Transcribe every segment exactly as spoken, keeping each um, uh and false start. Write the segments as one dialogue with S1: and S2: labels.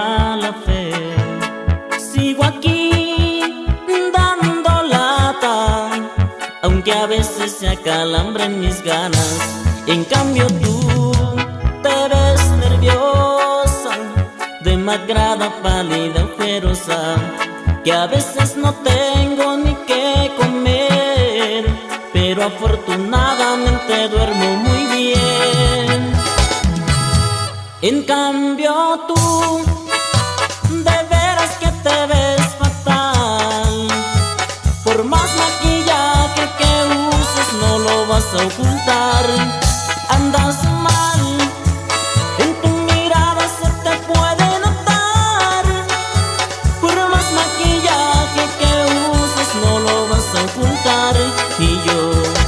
S1: mala fe. Sigo aquí dando lata, aunque a veces se acalambren mis ganas. En cambio tú te ves nerviosa, demacrada, pálida, ojerosa, que a veces no tengo ni qué comer, pero afortunadamente duermo muy bien. En cambio tú, de veras que te ves fatal. Por más maquillaje que uses no lo vas a ocultar. Andas mal, en tu mirada se te puede notar. Por más maquillaje que uses no lo vas a ocultar. Y yo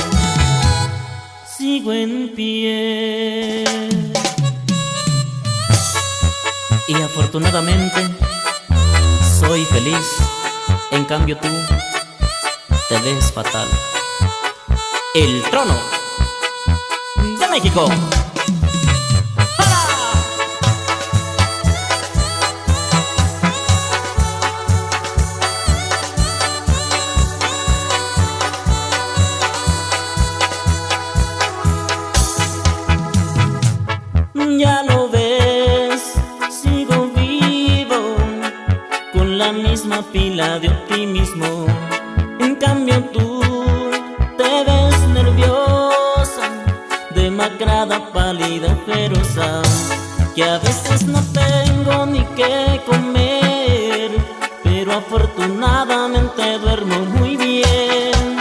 S1: sigo en pie. Y afortunadamente soy feliz. En cambio tú te ves fatal. El trono de México. Ya lo ves, sigo vivo, con la misma pila de optimismo. En cambio tú te ves nerviosa, demacrada, pálida, ojerosa, que a veces no tengo ni qué comer, pero afortunadamente duermo muy bien.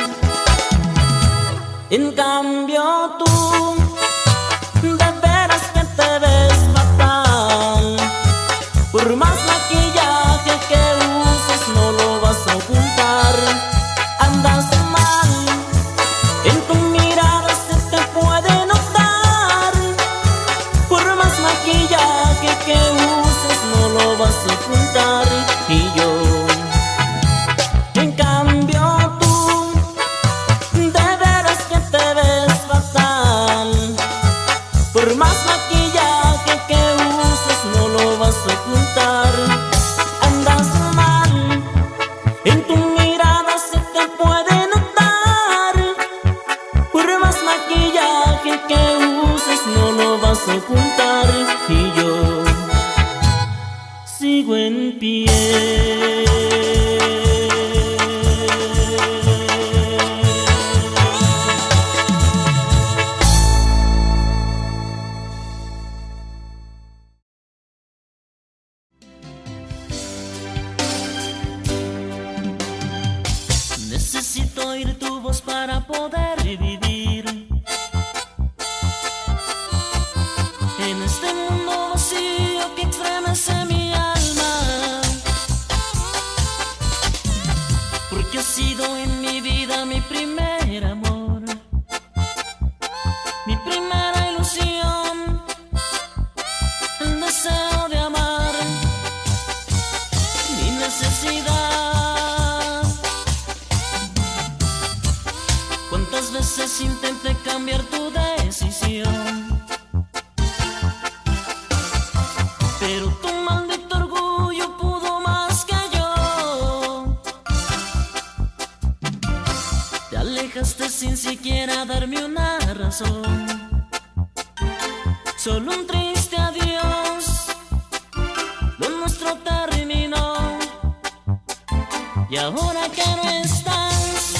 S1: En cambio tú, de veras que te ves fatal. Por más maquillaje que uses no lo vas a ocultar. Andas mal, en tu mirada se te puede notar. Por más maquillaje que uses no lo vas a ocultar. Y yo, en cambio tú, de veras que te ves fatal. Por más maquillaje que uses no lo vas a ocultar. Andas mal, en tu mirada se te puede notar. Por más maquillaje que uses no lo vas a ocultar. Y yo sigo en pie. Necesito oír tu voz para poder vivir en este mundo vacío que estremece mi alma, porque has sido en mi vida mi primer amor, mi primera ilusión, el deseo de amar, mi necesidad. ¿Cuántas veces intenté cambiar tu decisión? Pero tu maldito orgullo pudo más que yo. Te alejaste sin siquiera darme una razón. Solo un triste adiós, lo nuestro terminó. Y ahora que no estás,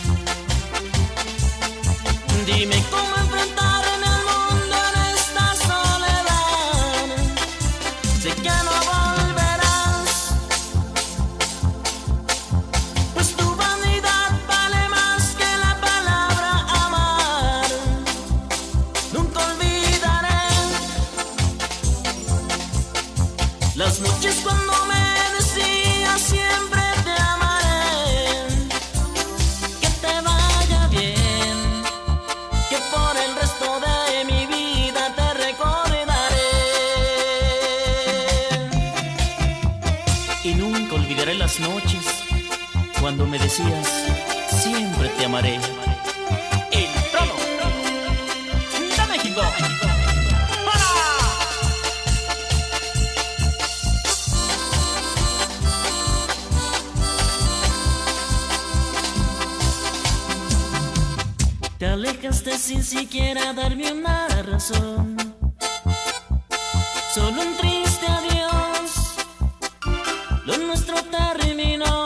S1: dime cómo enfrentarme al mundo en esta soledad. Sé que no volverás, pues tu vanidad vale más que la palabra amar. Nunca olvidaré las noches cuando me decías siempre te amaré. Que te vaya bien, que por el resto de mi vida te recordaré. Y nunca olvidaré las noches cuando me decías siempre te amaré. El trono de México. ¡Para! alejaste sin siquiera darme una razón. Solo un triste adiós, lo nuestro terminó.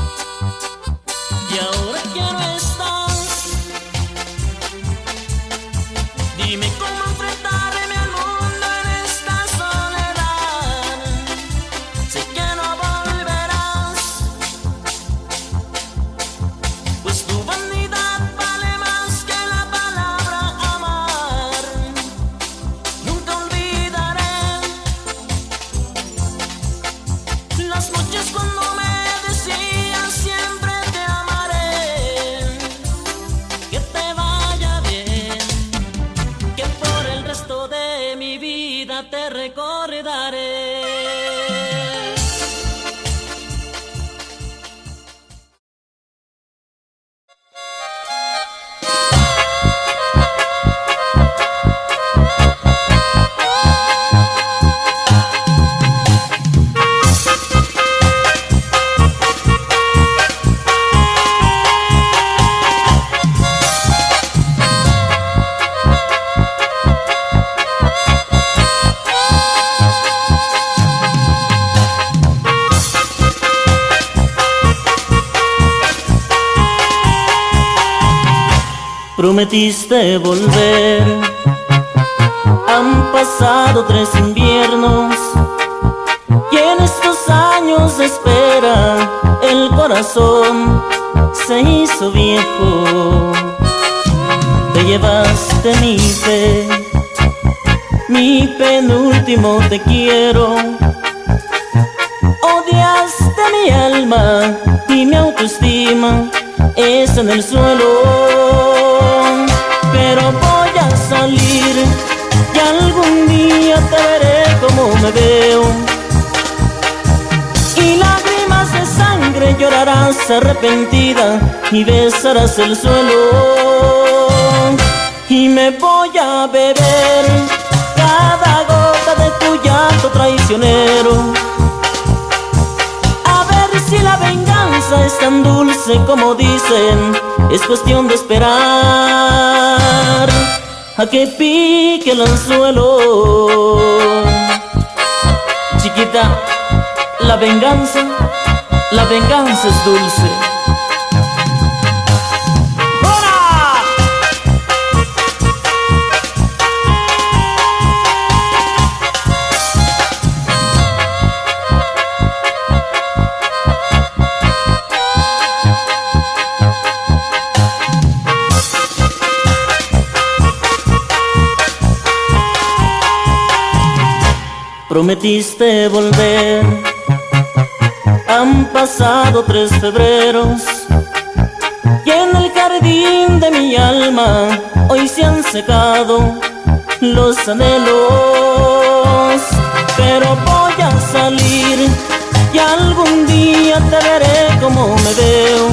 S1: Y ahora que no estás, dime cómo enfrentarme al mundo en esta soledad. Sé que no volverás, pues tu vanidad vale más que la palabra amar. Nunca olvidaré las noches cuando me decías siempre te amaré. Que te vaya bien, que por el resto de mi vida te recordaré. Prometiste volver, han pasado tres inviernos y en estos años de espera el corazón se hizo viejo. Te llevaste mi fe, mi penúltimo te quiero. Odiaste mi alma y mi autoestima está en el suelo. Pero voy a salir y algún día te veré como me veo. Y lágrimas de sangre llorarás arrepentida y besarás el suelo. Y me voy a beber cada gota de tu llanto traicionero. A ver si la venganza es tan dulce como dicen. Es cuestión de esperar a que pique el anzuelo. Chiquita, la venganza, la venganza es dulce. Prometiste volver, han pasado tres febreros y en el jardín de mi alma hoy se han secado los anhelos. Pero voy a salir y algún día te veré como me veo.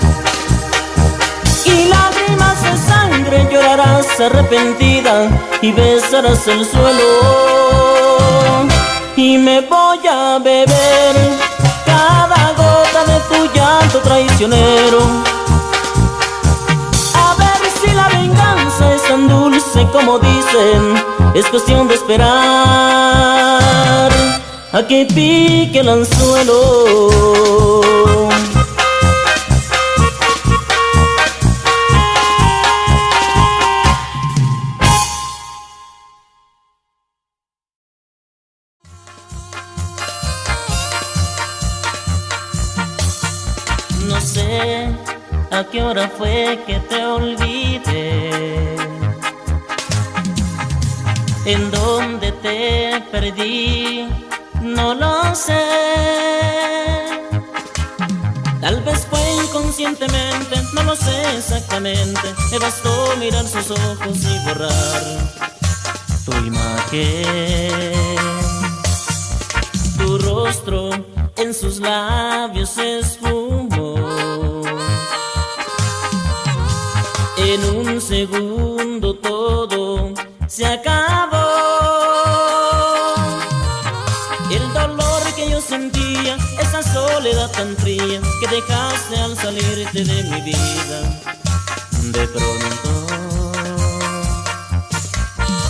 S1: Y lágrimas de sangre llorarás arrepentida y besarás el suelo. Y me voy a beber cada gota de tu llanto traicionero. A ver si la venganza es tan dulce como dicen. Es cuestión de esperar a que pique el anzuelo. No sé a qué hora fue que te olvidé, en dónde te perdí, no lo sé. Tal vez fue inconscientemente, no lo sé exactamente. Me bastó mirar sus ojos y borrar tu imagen. Tu rostro en sus labios se esfumó. En un segundo todo se acabó. El dolor que yo sentía, esa soledad tan fría que dejaste al salirte de mi vida. De pronto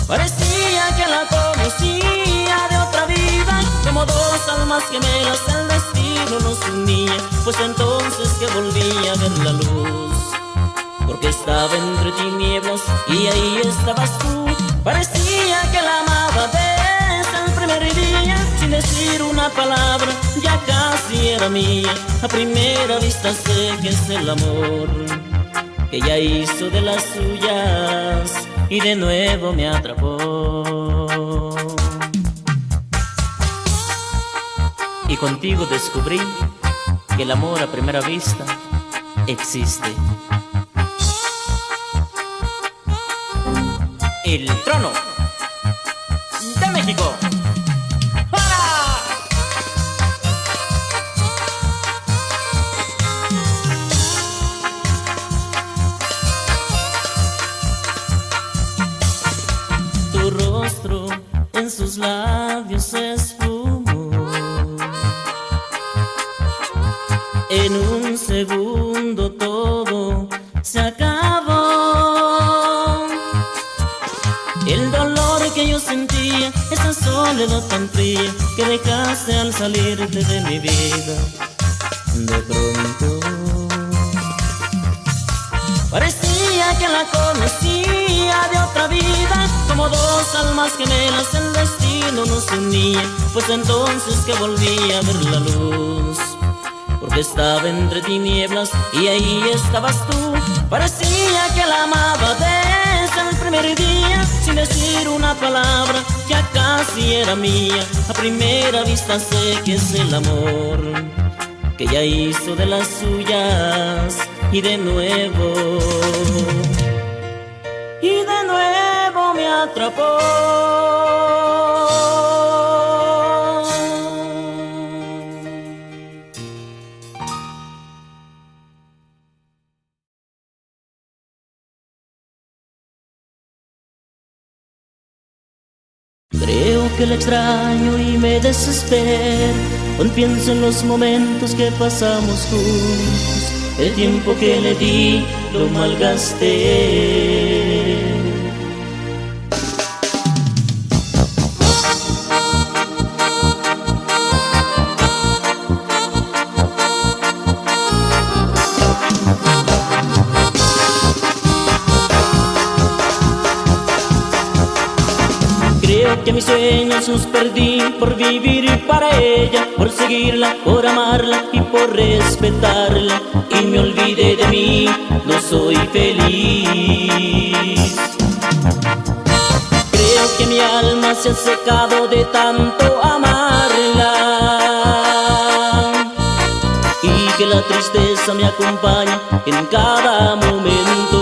S1: Parecía que la conocía de otra vida, como dos almas gemelas el destino nos unía. Pues entonces que volví a ver la luz, porque estaba entre tinieblas y ahí estabas tú. Parecía que la amaba desde el primer día, sin decir una palabra ya casi era mía. A primera vista sé que es el amor que ella hizo de las suyas y de nuevo me atrapó. Y contigo descubrí que el amor a primera vista existe. El trono de México. ¡Para! Tu rostro en sus labios se esfumó. En un segundo todo se acabó. El dolor que yo sentía, esa soledad tan fría que dejaste al salirte de mi vida. De pronto parecía que la conocía de otra vida, como dos almas gemelas el destino nos unía. Pues entonces que volví a ver la luz, porque estaba entre tinieblas y ahí estabas tú. Parecía que la amaba desde el primer día, sin decir una palabra ya casi era mía. A primera vista sé que es el amor que ella hizo de las suyas y de nuevo, y de nuevo me atrapó. Creo que le extraño y me desespero cuando pienso en los momentos que pasamos juntos. El tiempo que le di lo malgasté. Que mis sueños los perdí por vivir para ella, por seguirla, por amarla y por respetarla. Y me olvidé de mí, no soy feliz. Creo que mi alma se ha secado de tanto amarla y que la tristeza me acompaña en cada momento.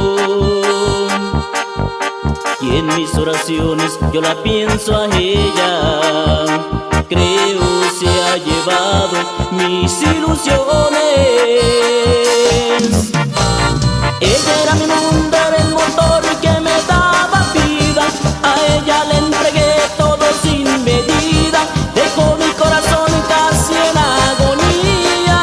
S1: Y en mis oraciones yo la pienso a ella. Creo se ha llevado mis ilusiones. Ella era mi mundo, era el motor que me daba vida. A ella le entregué todo sin medida. Dejó mi corazón casi en agonía.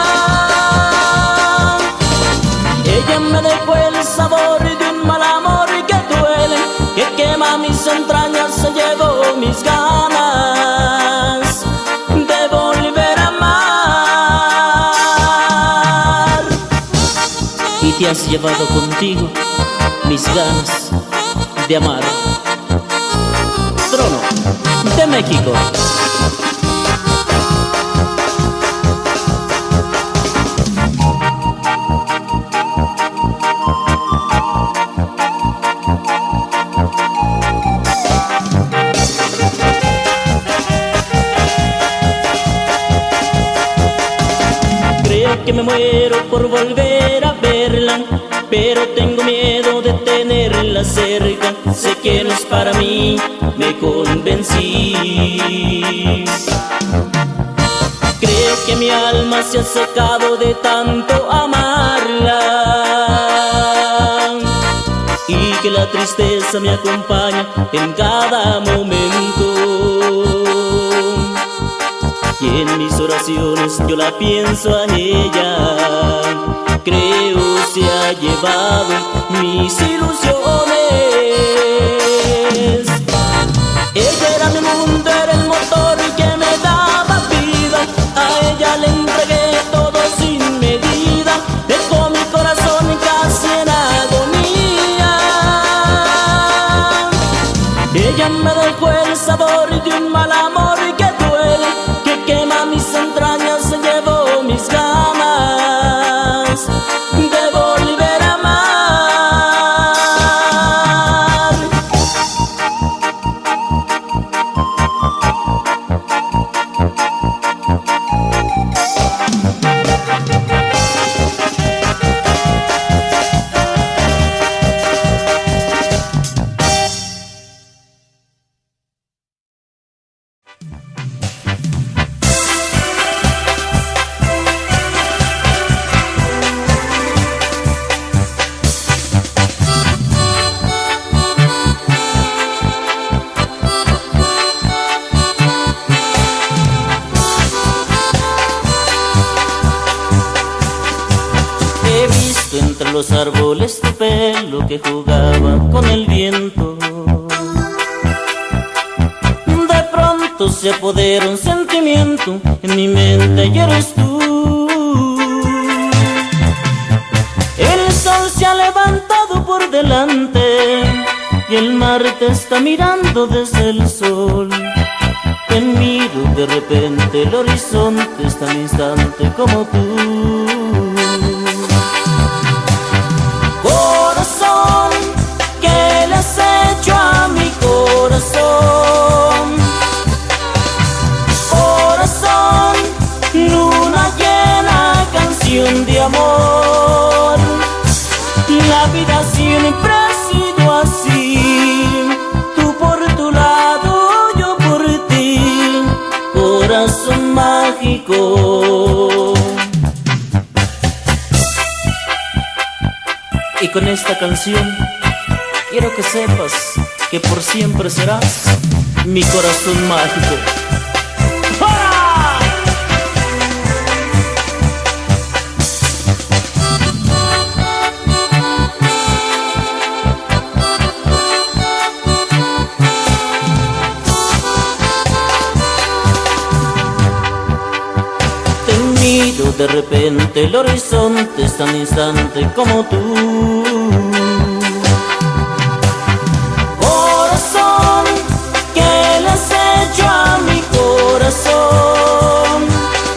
S1: Ella me dejó el sabor de un mal amor que duele, que quema mis entrañas, se llevó mis ganas de volver a amar. Y te has llevado contigo mis ganas de amar. Trono de México. Que me muero por volver a verla, pero tengo miedo de tenerla cerca. Sé que no es para mí, me convencí. Creo que mi alma se ha secado de tanto amarla y que la tristeza me acompaña en cada momento. Y en mis oraciones yo la pienso a ella. Creo se ha llevado mis ilusiones. Ella era mi mundo, era el motor que me daba vida. A ella le entregué todo sin medida. Dejó mi corazón casi en agonía. Ella me dejó el sabor de un mal amor que duele, que quema mis entrañas, se llevó mis ganas de volver a amar. Entre los árboles tu pelo que jugaba con el viento. De pronto se apodera un sentimiento en mi mente y eres tú. El sol se ha levantado por delante y el mar te está mirando desde el sol. Te miro de repente, el horizonte es tan instante como tú. Corazón, ¿qué le has hecho a mi corazón? Corazón, luna llena, canción de amor. La vida siempre ha sido así, tú por tu lado, yo por ti, corazón mágico. Y con esta canción quiero que sepas que por siempre serás mi corazón mágico. ¡Para! Te miro de repente, el horizonte es tan instante como tú. Corazón, ¿qué le has hecho a mi corazón?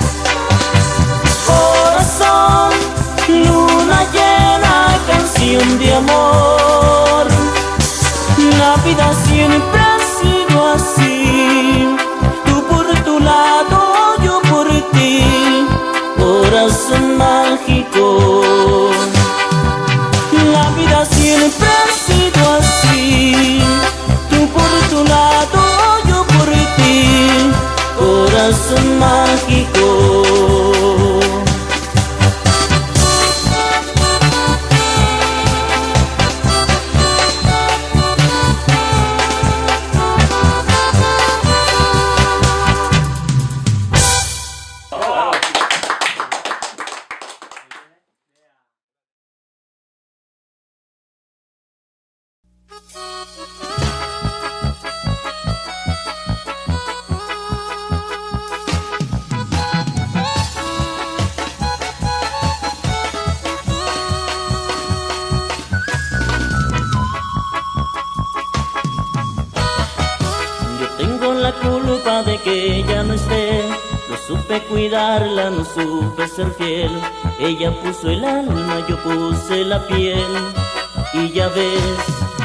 S1: Corazón, luna llena, canción de amor. La vida siempre ha sido así, tú por tu lado, yo por ti, corazón mágico. La vida siempre ha sido así, tú por tu lado, yo por ti, corazón mágico. La culpa de que ella no esté, no supe cuidarla, no supe ser fiel. Ella puso el alma, yo puse la piel. Y ya ves,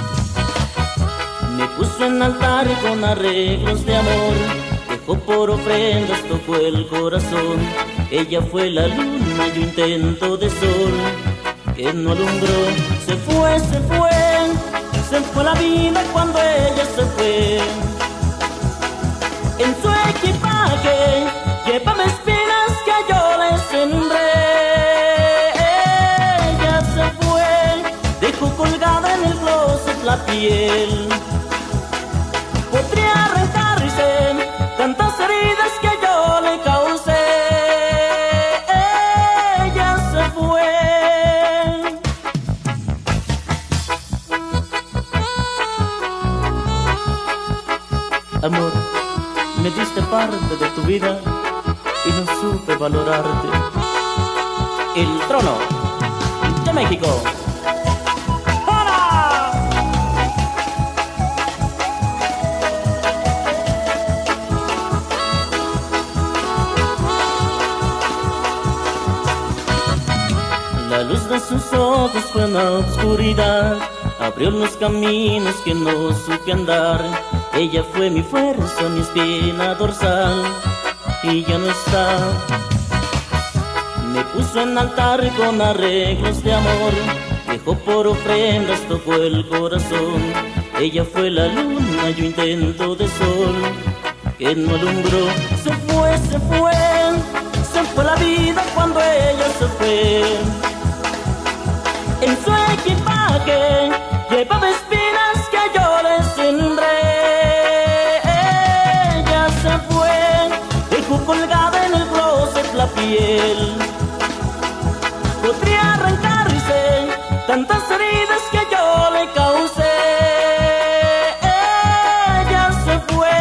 S1: me puso en altar con arreglos de amor. Dejó por ofrendas, tocó el corazón. Ella fue la luna, yo intento de sol que no alumbró. Se fue, se fue, se fue la vida cuando ella se fue. En su equipaje llevaba espinas que yo le sembré. Ella se fue, dejó colgada en el closet la piel. Podría arrancarse tantas heridas que yo le causé. Ella se fue. vida y no supe valorarte. El Trono de México. La luz de sus ojos fue una oscuridad, abrió los caminos que no supe andar. Ella fue mi fuerza, mi espina dorsal, y ya no está. Me puso en altar con arreglos de amor, dejó por ofrendas, tocó el corazón. Ella fue la luna, yo intento de sol, que no alumbró. Se fue, se fue, se fue la vida cuando ella se fue. En su equipaje llevaba espinas que yo le sembré. Ella se fue, dejó colgada en el closet la piel. Podría arrancarse tantas heridas que yo le causé. Ella se fue.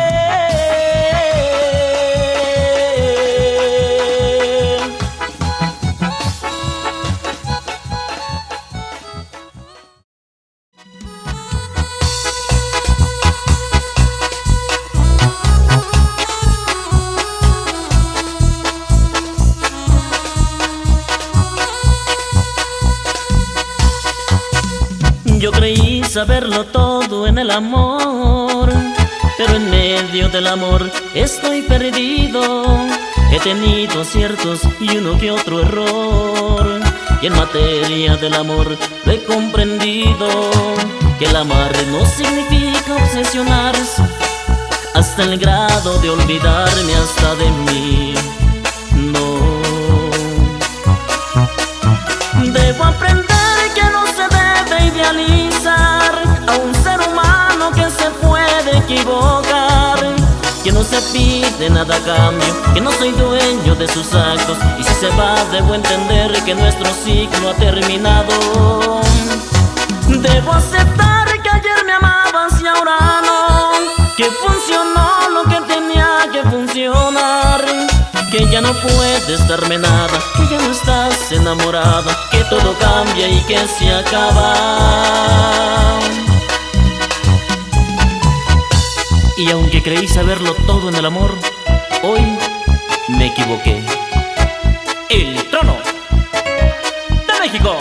S1: Yo creí saberlo todo en el amor, pero en medio del amor estoy perdido. He tenido aciertos y uno que otro error, y en materia del amor lo he comprendido, que el amar no significa obsesionarse hasta el grado de olvidarme hasta de mí. No, debo aprender que no se debe idealizar a un ser humano que se puede equivocar, que no se pide nada a cambio, que no soy dueño de sus actos, y si se va debo entender que nuestro ciclo ha terminado. Debo aceptar que ayer me amabas y ahora no, que funcionó lo que tenía que funcionar, que ya no puedes darme nada, que ya no estás enamorada, que todo cambia y que se acaba. Y aunque creí saberlo todo en el amor, hoy me equivoqué. El Trono de México.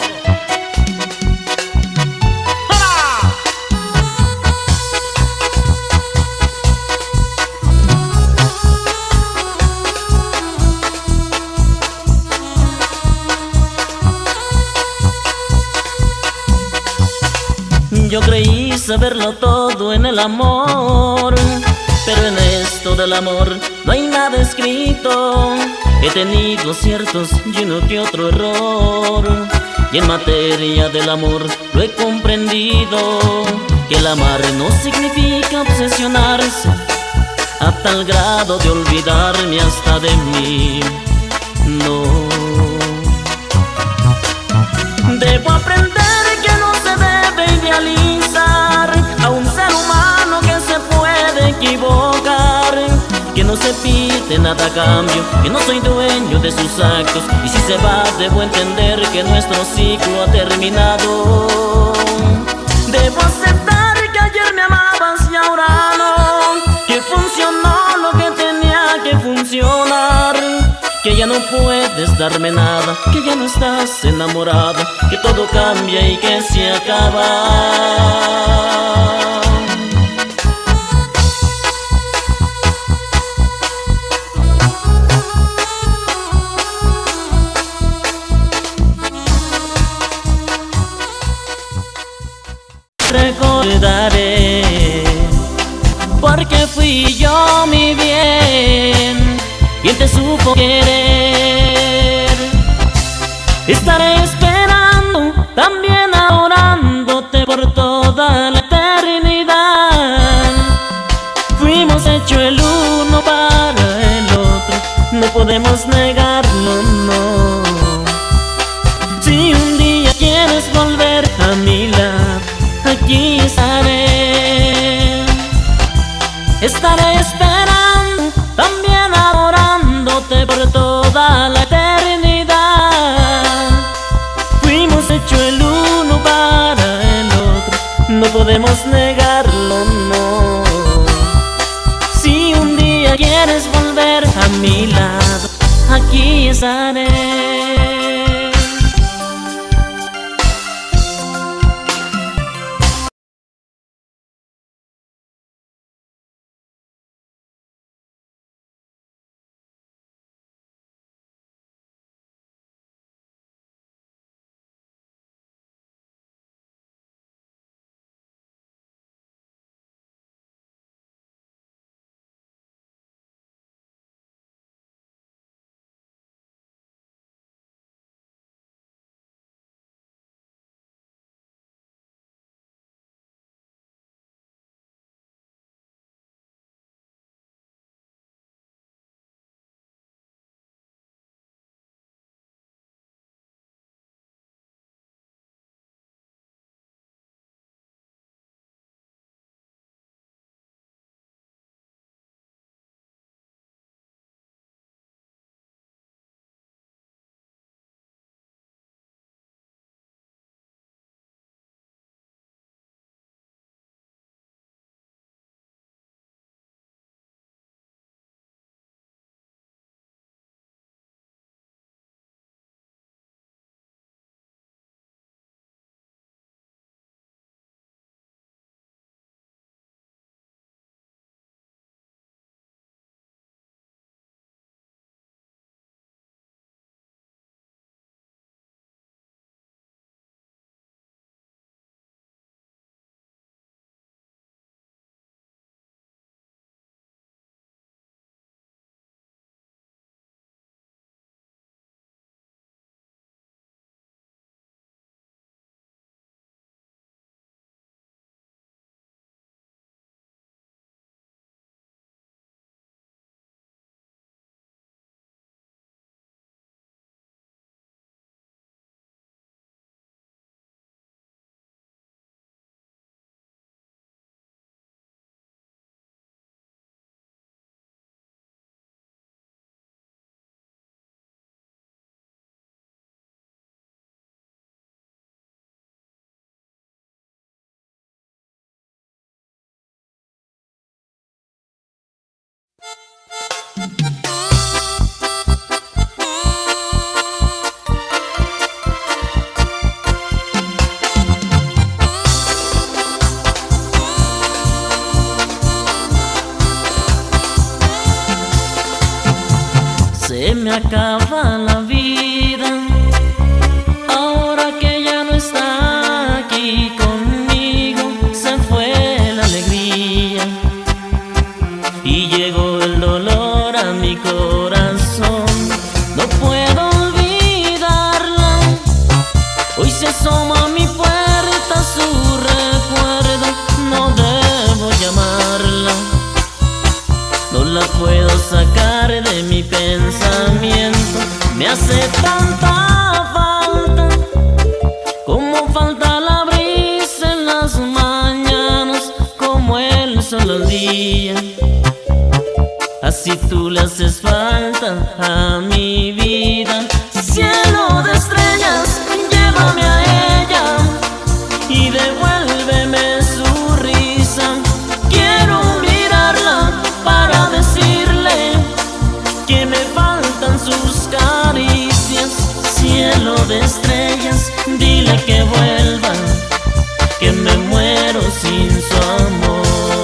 S1: Yo creí saberlo todo en el amor, pero en esto del amor no hay nada escrito. He tenido ciertos y uno que otro error, y en materia del amor lo he comprendido, que el amar no significa obsesionarse a tal grado de olvidarme hasta de mí. No, debo aprender que no se debe idealizar a un ser humano que se puede equivocar, que no se pide nada a cambio, que no soy dueño de sus actos, y si se va debo entender que nuestro ciclo ha terminado. Debo aceptar que ayer me amabas y ahora no, que funcionó lo que tenía que funcionar, que ya no puedes darme nada, que ya no estás enamorada, que todo cambia y que se acaba. Recordaré, porque fui yo mi bien, y él te supo querer. Estaré esperando, también adorándote por toda la eternidad. Fuimos hechos el uno para el otro, no podemos negarlo, no. Si un día quieres volver a mi lado, aquí estaré. Estaré esperando, también adorando toda la eternidad. Fuimos hechos el uno para el otro, no podemos negarlo, no. Si un día quieres volver a mi lado, aquí estaré. Se me acaba la vida ahora que ya no está aquí conmigo. Se fue la alegría y llegó el dolor a mi corazón. No puedo olvidarla, hoy se asoma a mi puerta su recuerdo. No debo llamarla, no la puedo sacar de mi pensamiento. Me hace tanta falta, como falta la brisa en las mañanas, como el sol al día. Así tú le haces falta a mi vida. Cielo de estrellas, llévame a ella y devuélveme su risa. Quiero mirarla para decirle que me faltan sus caricias. Cielo de estrellas, dile que vuelva, que me muero sin su amor.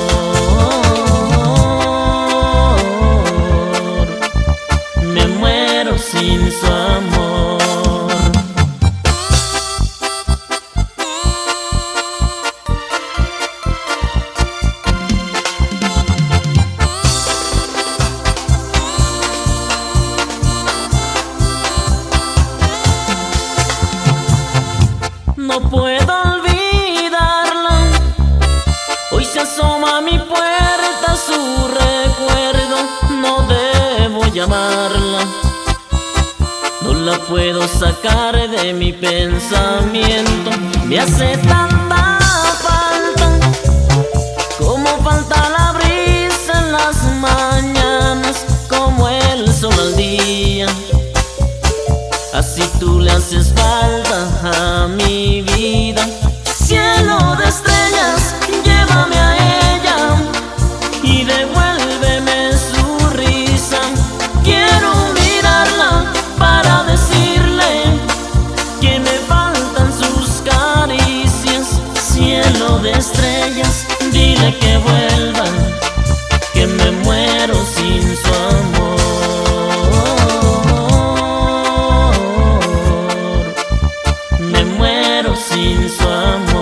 S1: Me muero sin su amor. No puedo olvidarla, hoy se asoma a mi puerta su recuerdo. No debo llamarla, no la puedo sacar de mi pensamiento. Me hace tanta falta, como falta la brisa en las mañanas, como el sol al día. así tú le haces falta a mi vida. Cielo de estrellas, llévame a ella y devuélveme su risa. Quiero mirarla para decirle que me faltan sus caricias. Cielo de estrellas, dile que vuelva, que me muero sin su amor. Me muero sin su amor.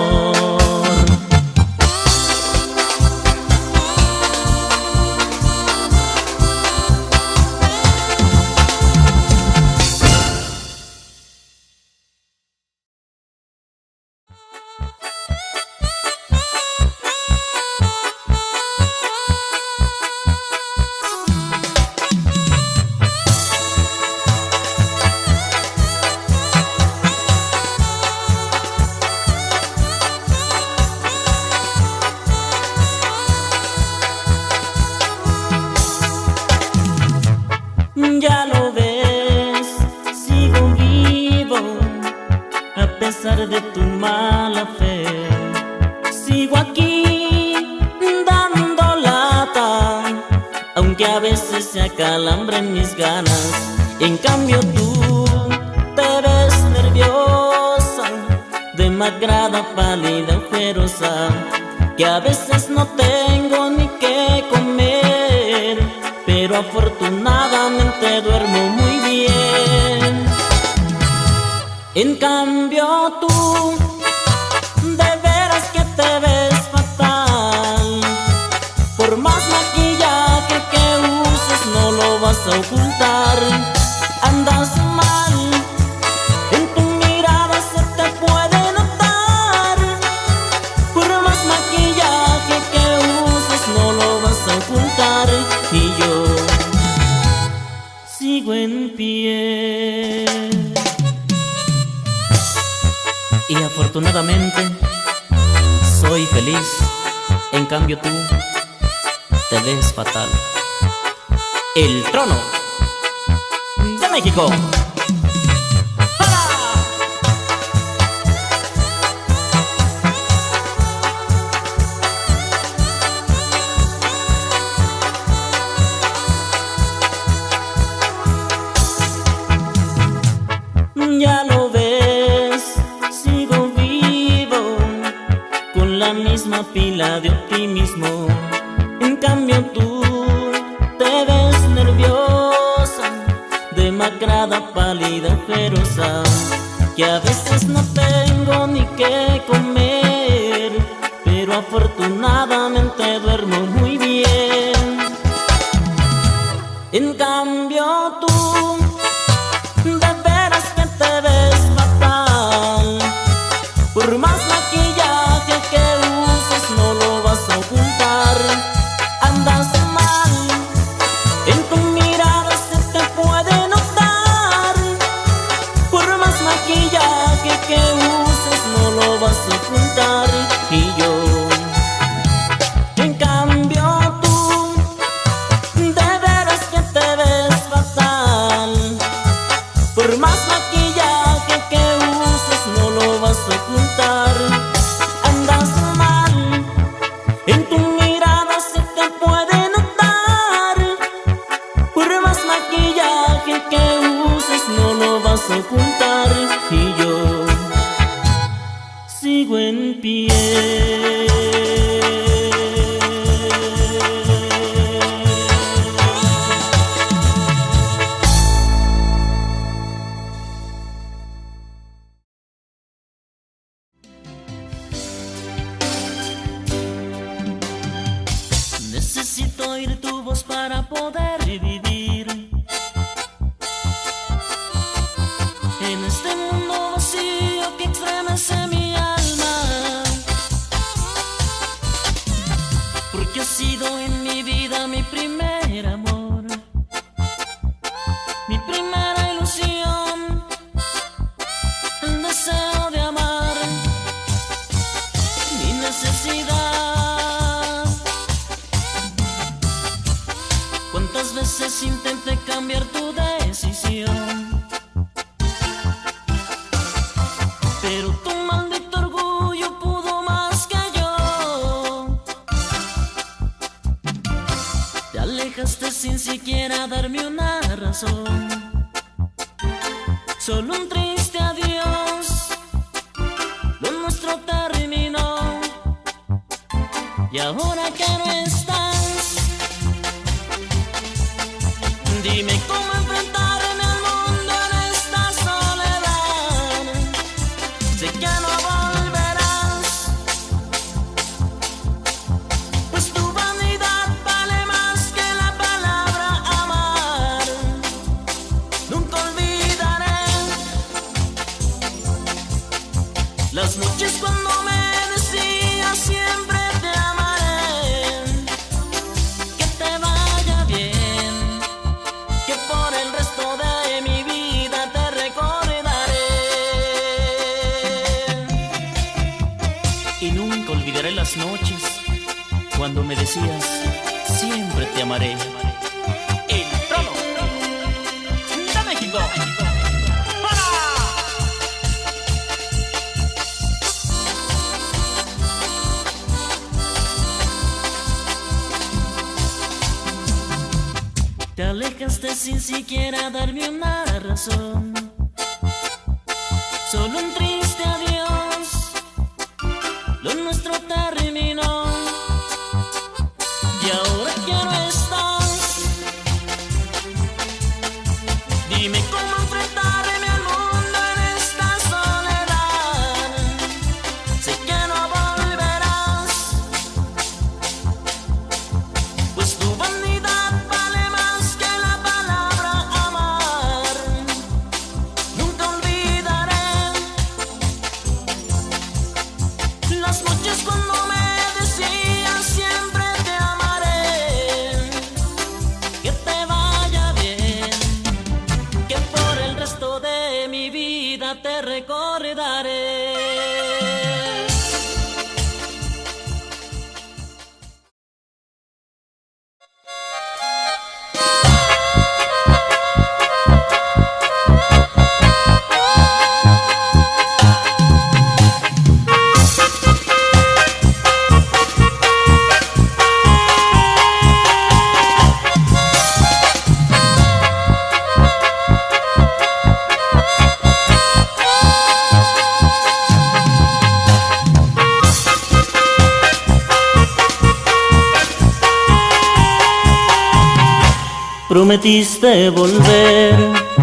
S1: Ya lo ves, sigo vivo a pesar de tu mala fe. Sigo aquí dando lata, aunque a veces se acalambren mis ganas. En cambio tú te ves nerviosa, demacrada, pálida, ojerosa, que a veces no tengo ni qué comer, pero afortunadamente duermo muy bien. En cambio tú, de veras que te ves fatal. Por más maquillaje que uses no lo vas a ocultar. Andas mal, en tu mirada se te puede notar. Por más maquillaje que uses no lo vas a ocultar. Y yo sigo en pie. Y afortunadamente soy feliz. En cambio tú te ves fatal. El trono de México. Ya lo ves, sigo vivo con la misma pila de optimismo. En cambio tú te ves nerviosa, demacrada, pálida, ojerosa, que a veces no tengo ni qué comer, pero afortunadamente duermo muy bien. En cambio tú, de veras que te ves fatal. Por más maquillaje que uses no lo vas a ocultar. Andas mal, en tu mirada se te puede notar. Por más maquillaje que uses no lo vas a ocultar. Y yo, en cambio tú, de veras que te ves fatal. Por más maquillaje que uses no lo vas a ocultar. Andas mal, en tu mirada se te puede notar. Por más maquillaje que uses no lo vas a ocultar. Y yo sigo en pie. Necesito oír tu voz para poder vivir en este mundo vacío que estremece mi alma, porque has sido en mi vida mi primer amor, mi primera ilusión, el deseo de amar, mi necesidad. ¿Cuántas veces intenté cambiar tu decisión? darme una razón. Solo un triste adiós, lo nuestro terminó. Y ahora que no estás, dime cómo enfrentarme al mundo en esta soledad. Sé que no volverás, pues tu vanidad vale más que la palabra amar. Nunca olvidaré las noches cuando me decías siempre te amaré. Que te vaya bien, que por el resto de mi vida te recordaré. Y nunca olvidaré las noches cuando me decías siempre te amaré. El trono de México. Te alejaste sin siquiera darme una razón. Solo un triste adiós, lo nuestro terminó. Y ahora que no estás, dime cómo enfrentarme al mundo en esta soledad. Sé que no volverás, pues tu vanidad vale más que la palabra amar. Nunca olvidaré las noches cuando me decías siempre te amaré. Que te vaya bien, que por el resto de mi vida te recordaré. Prometiste volver,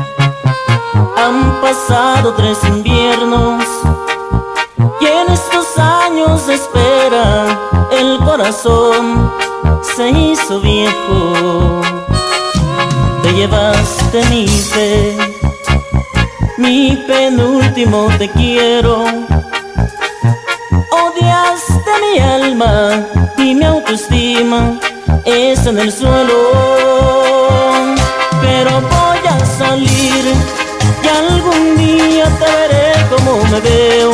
S1: han pasado tres inviernos y en estos años de espera el corazón se hizo viejo. Te llevaste mi fe, mi penúltimo te quiero. Odiaste mi alma y mi autoestima está en el suelo. Pero voy a salir y algún día te veré como me veo.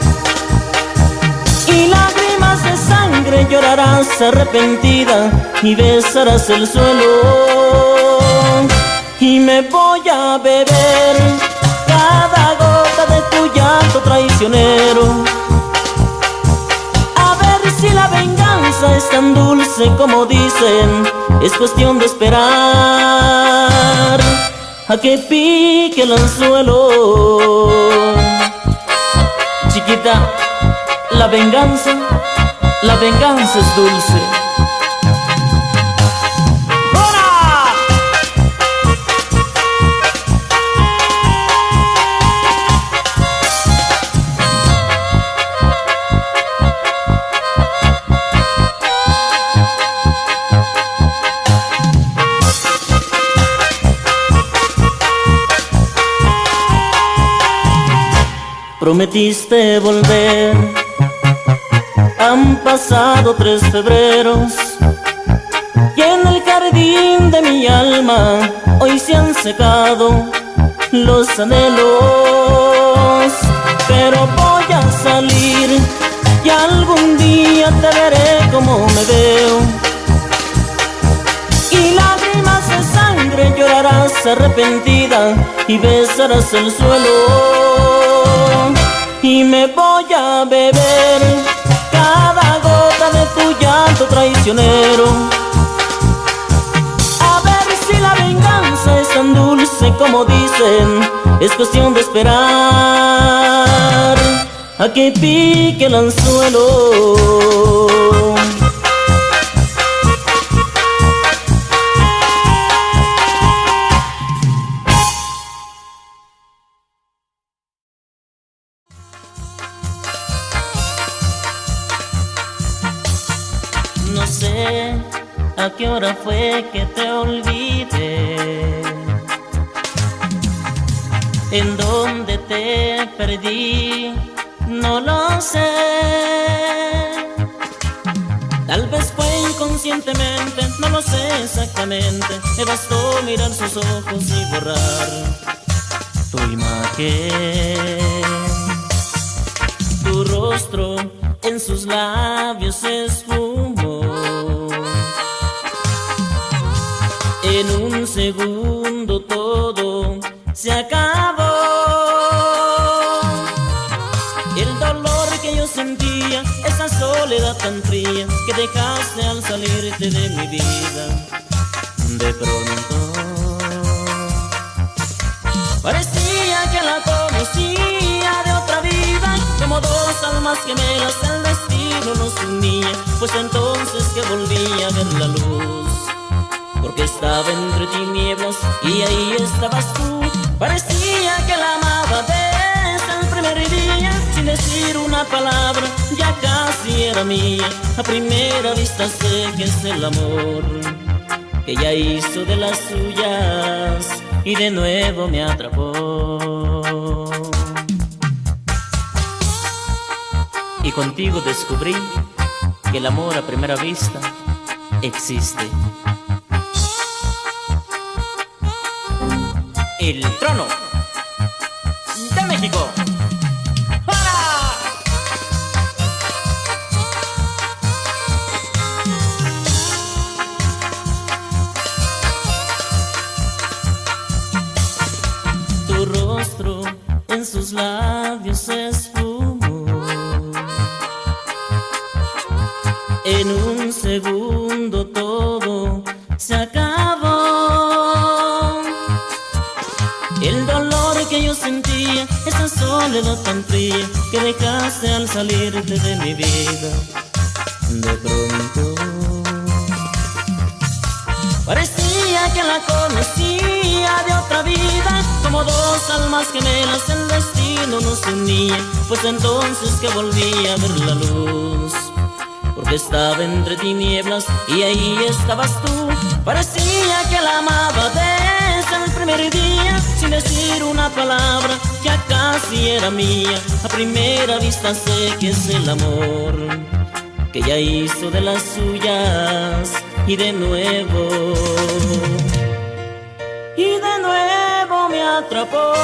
S1: Y lágrimas de sangre llorarás arrepentida y besarás el suelo. Y me voy a beber cada gota de tu llanto traicionero. A ver si la venganza es tan dulce como dicen. Es cuestión de esperar a que pique el anzuelo. Chiquita, la venganza, la venganza es dulce. Prometiste volver, han pasado tres febreros y en el jardín de mi alma hoy se han secado los anhelos. Pero voy a salir y algún día te veré como me veo. Y lágrimas de sangre llorarás arrepentida y besarás el suelo. Y me voy a beber cada gota de tu llanto traicionero. A ver si la venganza sé como dicen, es cuestión de esperar a que pique el anzuelo. No sé a qué hora fue que te olvidé, en dónde te perdí, no lo sé. Tal vez fue inconscientemente, no lo sé exactamente. Me bastó mirar sus ojos y borrar tu imagen. Tu rostro en sus labios se esfumó. En un segundo todo se acabó. El dolor que yo sentía, esa soledad tan fría que dejaste al salirte de mi vida. De pronto parecía que la conocía de otra vida. Como dos almas gemelas el destino nos unía. Pues entonces que volví a ver la luz, porque estaba entre tinieblas y ahí estabas tú. Parecía que la amaba desde el primer día, sin decir una palabra, ya casi era mía. A primera vista sé que es el amor que ella hizo de las suyas y de nuevo me atrapó. Y contigo descubrí que el amor a primera vista existe. El trono de México. ¡Para! Tu rostro en sus labios se esfumó. En un segundo todo se acabó. El dolor que yo sentía, esa soledad tan fría que dejaste al salirte de mi vida. De pronto parecía que la conocía de otra vida. Como dos almas gemelas el destino nos unía. Pues entonces que volví a ver la luz, porque estaba entre tinieblas y ahí estabas tú. Parecía que la amaba desde el primer día, sin decir una palabra, ya casi era mía. A primera vista sé que es el amor que ella hizo de las suyas y de nuevo, y de nuevo me atrapó.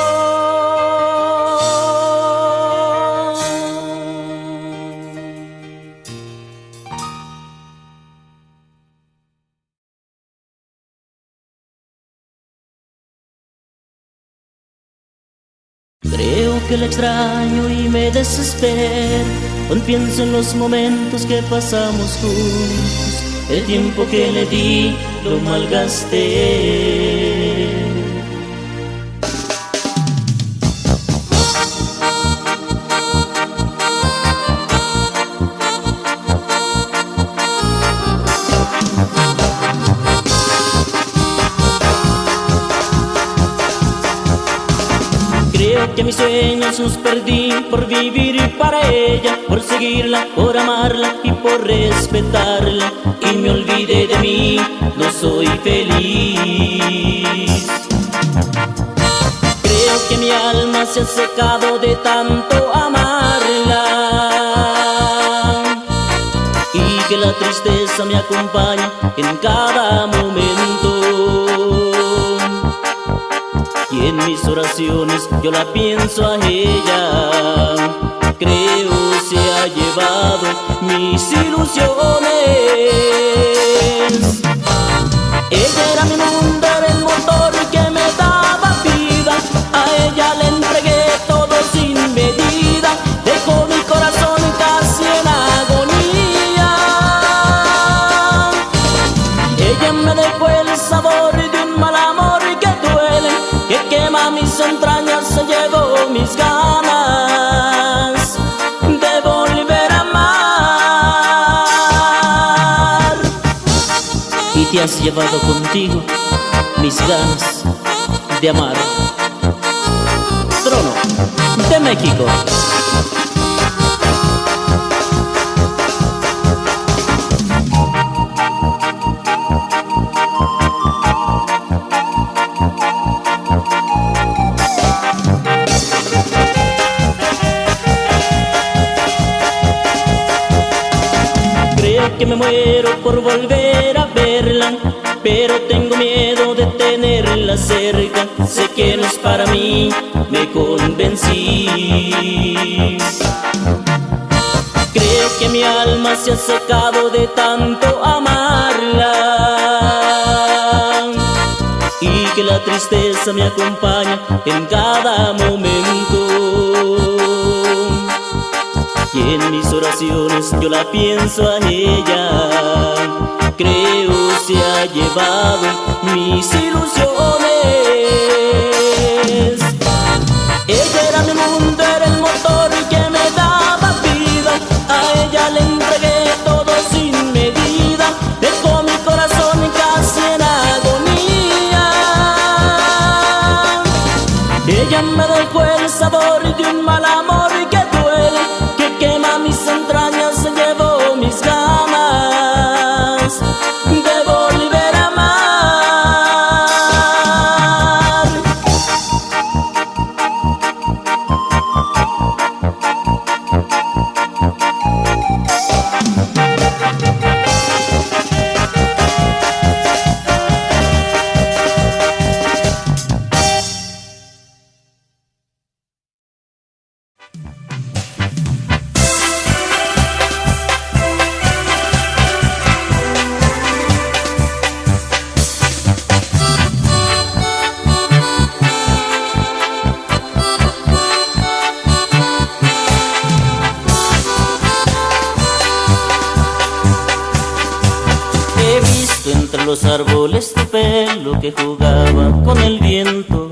S1: Creo que la extraño y me desespero cuando pienso en los momentos que pasamos juntos. El tiempo que le di lo malgasté. Creo que mis sueños los perdí por vivir para ella, por seguirla, por amarla y por respetarla. Y me olvidé de mí, no soy feliz. Creo que mi alma se ha secado de tanto amarla y que la tristeza me acompaña en cada momento. Y en mis oraciones yo la pienso a ella. Creo se ha llevado mis ilusiones. Ella era mi mundo, era el motor que me daba vida. A ella le entregué todo sin medida. Dejó mi corazón casi en agonía. Ella me dejó el sabor de un mal amor que duele, que entrañas se llevó mis ganas de volver a amar. Y te has llevado contigo mis ganas de amar. Trono de México. Que me muero por volver a verla, pero tengo miedo de tenerla cerca. Sé que no es para mí, me convencí. Creo que mi alma se ha secado de tanto amarla y que la tristeza me acompaña en cada momento. Y en mis oraciones yo la pienso a ella. Creo se ha llevado mis ilusiones. Ella era mi mundo, era el motor que me daba vida. A ella le entregué todo sin medida. Dejó mi corazón casi en agonía. Ella me dejó el sabor de un mal amor que duele, quema mis entrañas, se llevó mis ganas de volver a amar. Entre los árboles tu pelo que jugaba con el viento.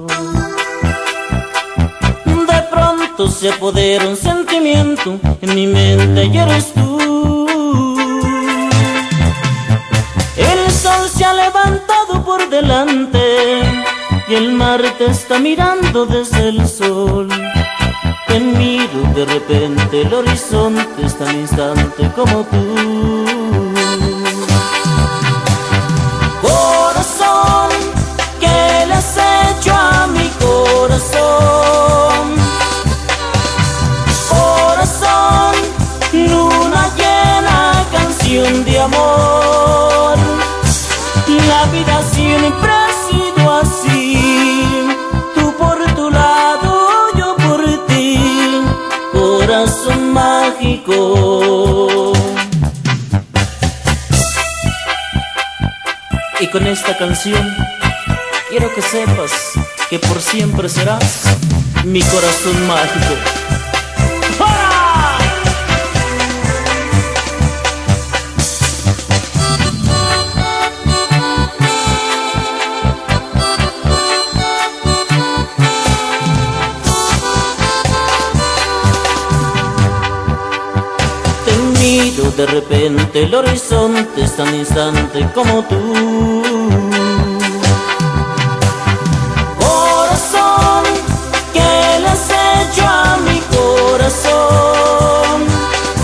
S1: De pronto se apodera un sentimiento en mi mente y eres tú. El sol se ha levantado por delante y el mar te está mirando desde el sol. Te miro de repente, el horizonte es tan instante como tú. Corazón, ¿qué le has hecho a mi corazón? Corazón, luna llena, canción de amor. La vida siempre ha sido así, tú por tu lado, yo por ti. Corazón mágico. Y con esta canción quiero que sepas que por siempre serás mi corazón mágico. ¡Hola! Te miro de repente, el horizonte es tan instante como tú. Corazón, ¿qué le has hecho a mi corazón?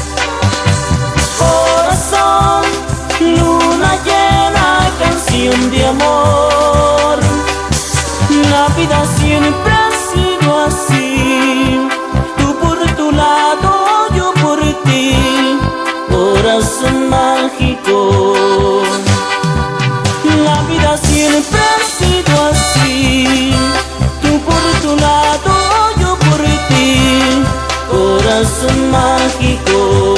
S1: Corazón, luna llena, canción de amor. La vida siempre ha sido así, tú por tu lado, yo por ti. Corazón mágico. La vida siempre ha sido así, tú por tu lado, yo por ti. Corazón mágico.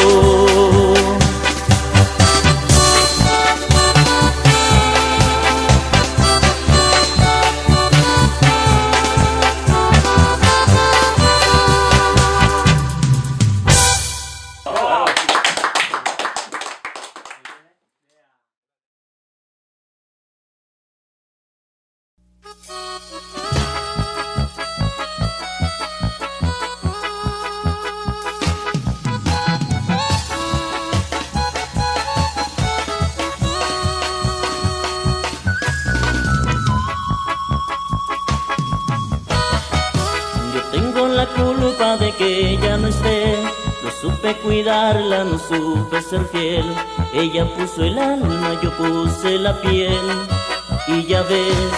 S1: la culpa de que ella no esté. No supe cuidarla, no supe ser fiel. Ella puso el alma, yo puse la piel. Y ya ves,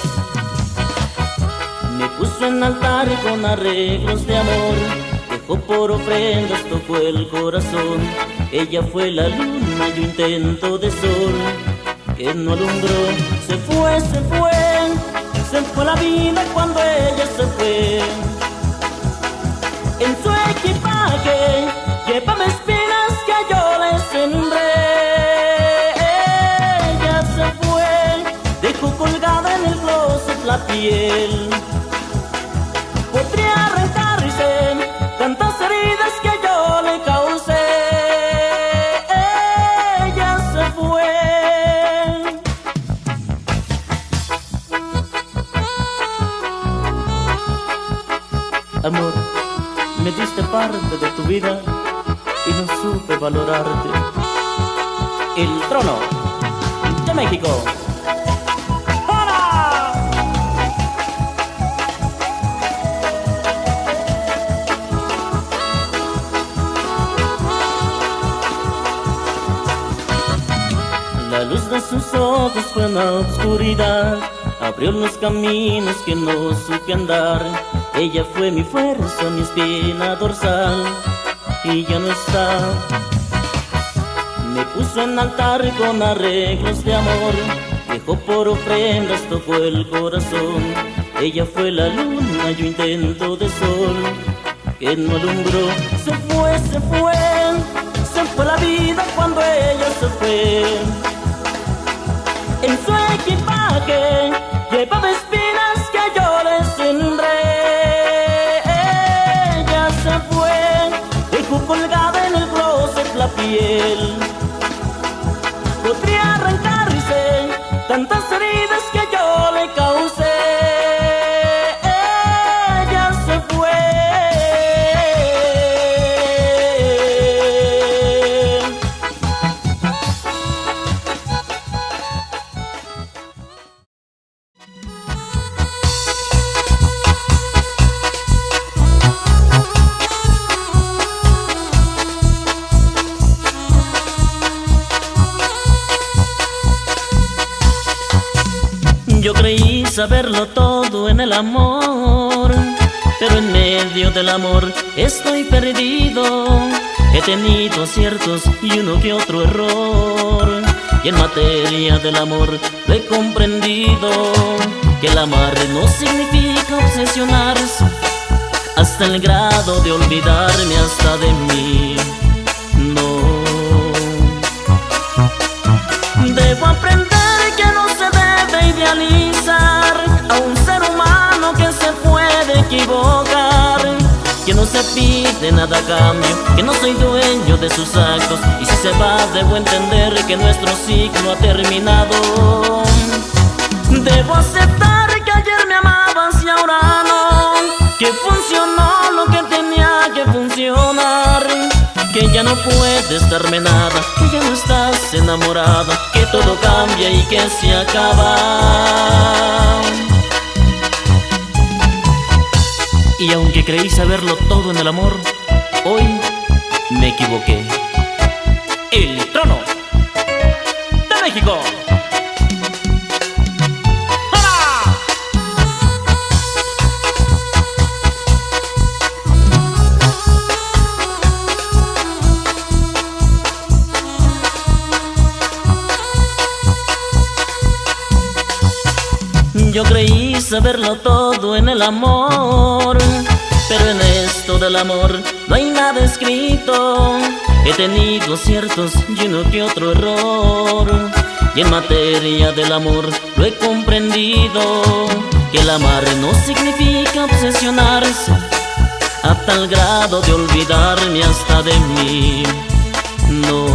S1: me puso en altar con arreglos de amor. Dejó por ofrendas, tocó el corazón. Ella fue la luna, yo intento de sol que no alumbró. Se fue, se fue, se fue la vida cuando ella se fue. En su equipaje llevaba espinas que yo le sembré. Ella se fue, dejó colgada en el closet la piel. Podría arrancarse tantas heridas que yo le causé. Ella se fue. Amor, me diste parte de tu vida y no supe valorarte. El Trono de México. La luz de sus ojos fue una oscuridad, abrió los caminos que no supe andar. Ella fue mi fuerza, mi espina dorsal, y ya no está. Me puso en altar con arreglos de amor. Dejó por ofrendas, tocó el corazón. Ella fue la luna, yo intento de sol que no alumbró. Se fue, se fue, se fue la vida cuando ella se fue. En su equipaje llevaba espinas que yo le sembré. Ella se fue, dejó colgada en el closet la piel. Podría arrancarse tantas heridas que yo le causé. Ella se fue. Yo creí saberlo todo en el amor, pero en medio del amor estoy perdido. He tenido aciertos y uno que otro error, y en materia del amor lo he comprendido, que el amar no significa obsesionarse hasta el grado de olvidarme hasta de mí. No, debo aprender que no se debe idealizar a un ser humano que se puede equivocar, que no se pide nada a cambio, que no soy dueño de sus actos, y si se va debo entender que nuestro ciclo ha terminado. Debo aceptar que ayer me amabas y ahora no, que funcionó lo que tenía que funcionar, que ya no puede estarme nada, que ya no estás enamorada, que todo cambia y que se acaba. Y aunque creí saberlo todo en el amor, hoy me equivoqué. El Trono de México. Yo creí saberlo todo en el amor, pero en esto del amor no hay nada escrito. He tenido aciertos y uno que otro error, y en materia del amor lo he comprendido, que el amar no significa obsesionarse a tal grado de olvidarme hasta de mí. No,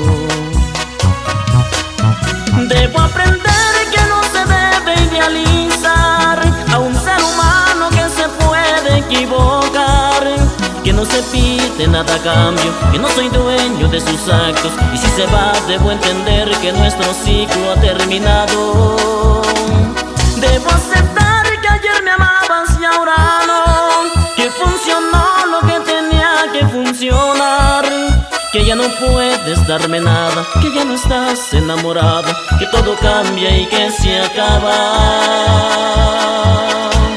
S1: debo aprender que no se debe idealizar a un ser humano que se puede equivocar, que no se pide nada a cambio, que no soy dueño de sus actos, y si se va debo entender que nuestro ciclo ha terminado. Debo aceptar que ayer me amabas y ahora no, que funcionó puedes darme nada, que ya no estás enamorada, que todo cambia y que se acaba.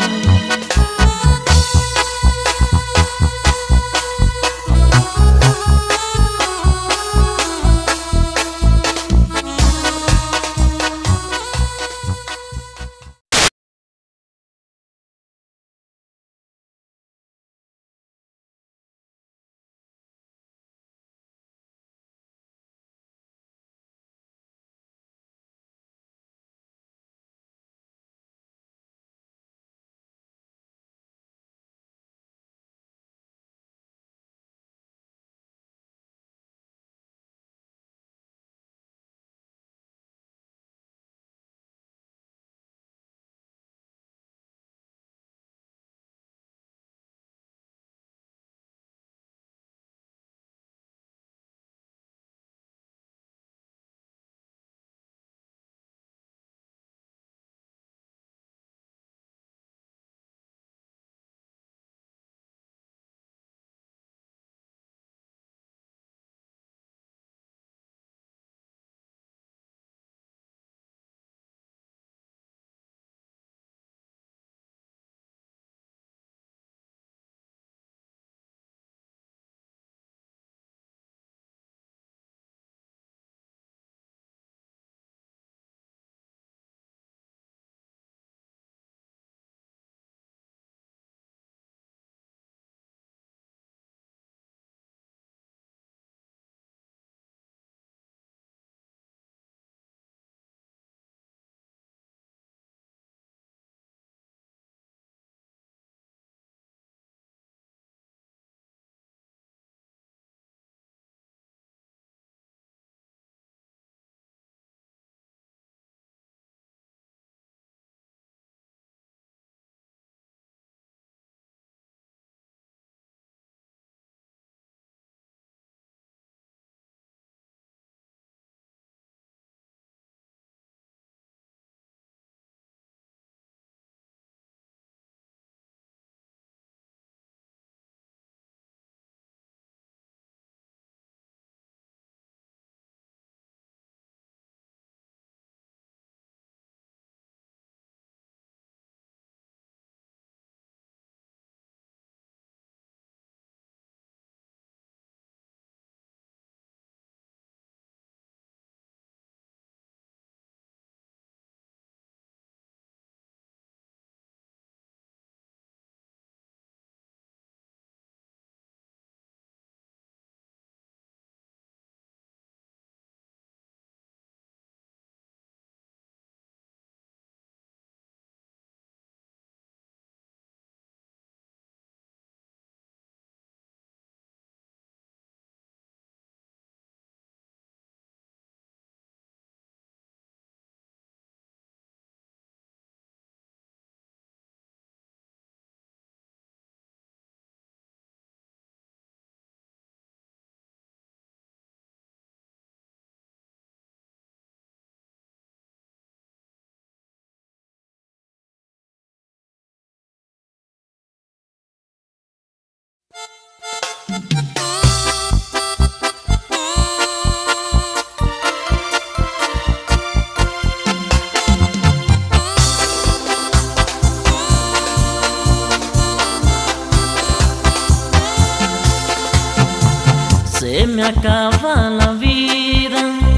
S2: Se me acaba la vida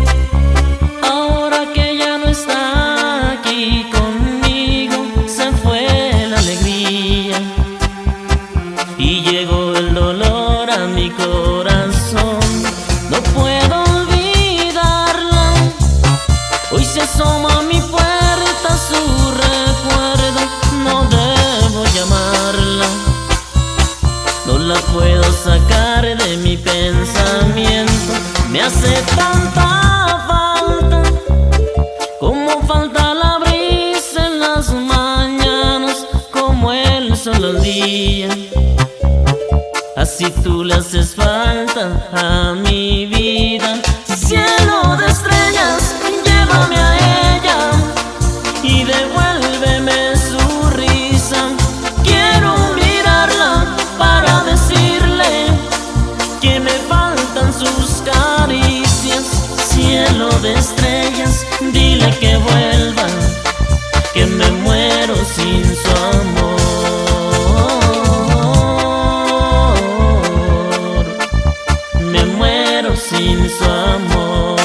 S2: ahora que ya no está aquí conmigo. Se fue la alegría y llegó el dolor a mi corazón. No puedo olvidarla, hoy se asoma a mi puerta su recuerdo. No debo llamarla, no la puedo sacar de mi pensamiento. Me hace tanta falta, como falta la brisa en las mañanas, como el sol al día. Así tú le haces falta a mi vida. Cielo de estrellas, llévame a ella y devuélveme su risa. Quiero mirarla para decirle que me faltan sus caras. estrellas, dile que vuelva, que me muero sin su amor. Me muero sin su amor.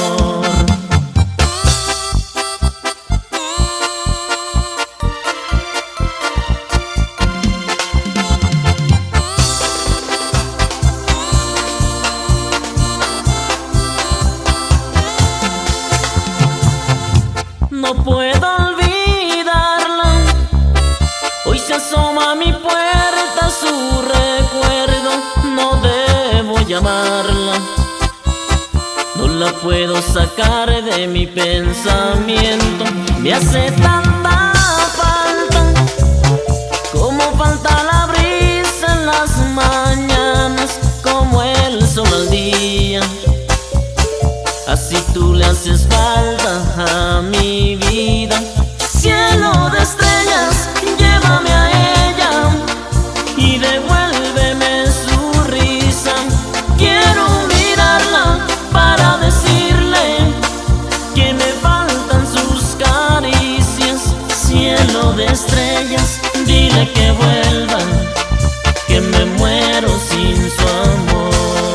S2: No puedo olvidarla, hoy se asoma a mi puerta su recuerdo. No debo llamarla, no la puedo sacar de mi pensamiento. Me hace tanta falta, como falta la brisa en las mañanas, como el sol al día. Así tú le haces falta a mi vida. Cielo de estrellas, llévame a ella y devuélveme su risa. Quiero mirarla para decirle que me faltan sus caricias. Cielo de estrellas, dile que vuelva, que me muero sin su amor.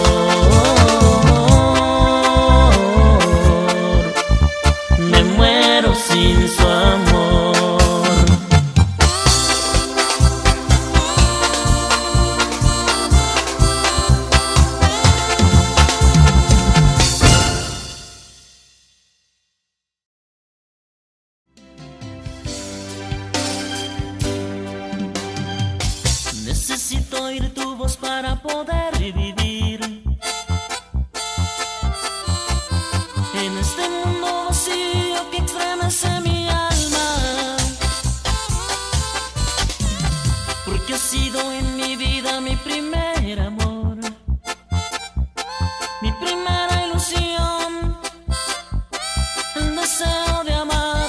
S2: Sin su amor. Necesito oír tu voz para poder vivir en este mundo vacío que estremece mi alma, porque has sido en mi vida mi primer amor, mi primera ilusión, el deseo de amar,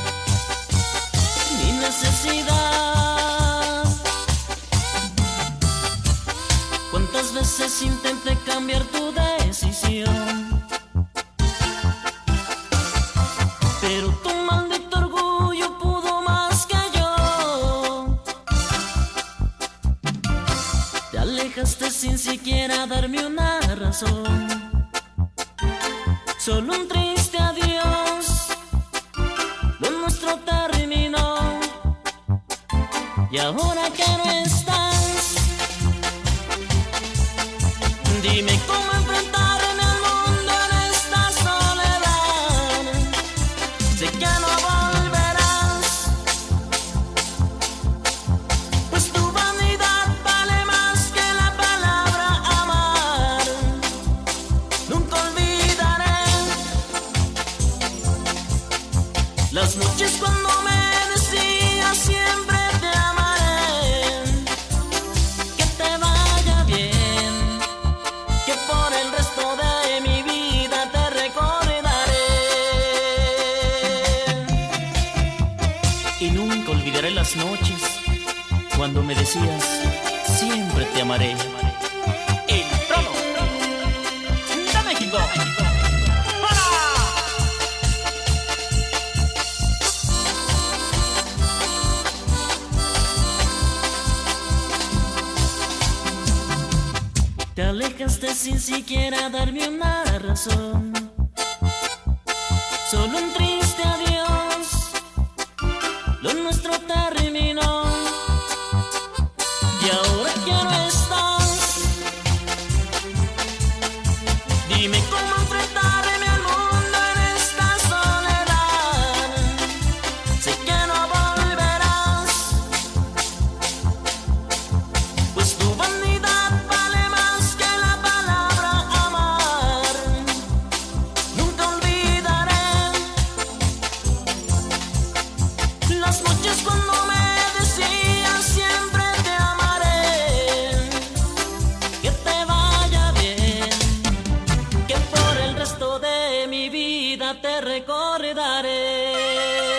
S2: mi necesidad. ¿Cuántas veces intenté cambiar tu decisión? Pero tu maldito orgullo pudo más que yo. Te alejaste sin siquiera darme una razón. Solo un triste adiós, lo nuestro terminó. Y ahora que no estás, dime cómo enfrentarme al mundo en esta soledad. Sé que no volverás, pues tu vanidad vale más que la palabra amar. Nunca olvidaré las noches cuando me decías siempre te amaré. Que te vaya bien, que por el resto de mi vida te recordaré. Y nunca olvidaré las noches cuando me decías siempre te amaré. El trono de México. Te alejaste sin siquiera darme una razón. Solo un triste adiós, lo nuestro terminó. Y ahora que no estás, dime cómo enfrentarme al mundo en esta soledad. Sé que no volverás, pues tu vanidad vale más que la palabra amar. Nunca olvidaré las noches cuando me decías siempre te amaré. Que te vaya bien, que por el resto de mi vida te recordaré.